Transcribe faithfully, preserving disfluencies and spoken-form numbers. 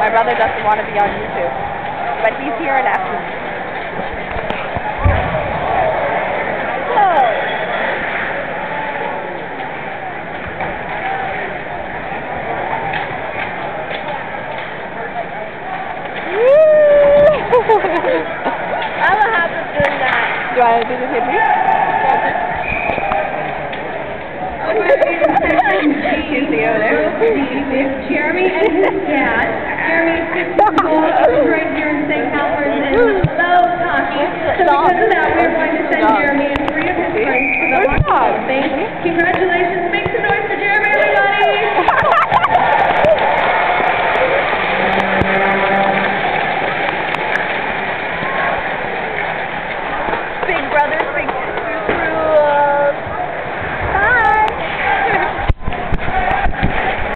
my brother doesn't want to be on YouTube. But he's here in Essence. I will have to do that. Do you want to do the hippie? Jeremy and his dad. Jeremy is fifty years old, right here in Saint Albert, and low talking. So because of that,